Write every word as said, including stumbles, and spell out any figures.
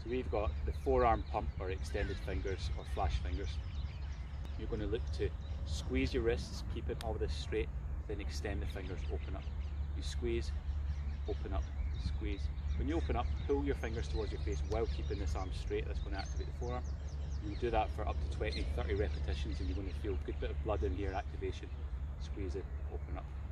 So we've got the forearm pump or extended fingers or flash fingers. You're going to look to squeeze your wrists, keeping all this straight, then extend the fingers, open up. You squeeze, open up, squeeze. When you open up, pull your fingers towards your face while keeping this arm straight. That's going to activate the forearm. You do that for up to twenty, thirty repetitions and you're going to feel a good bit of blood in here, activation. Squeeze it, open up.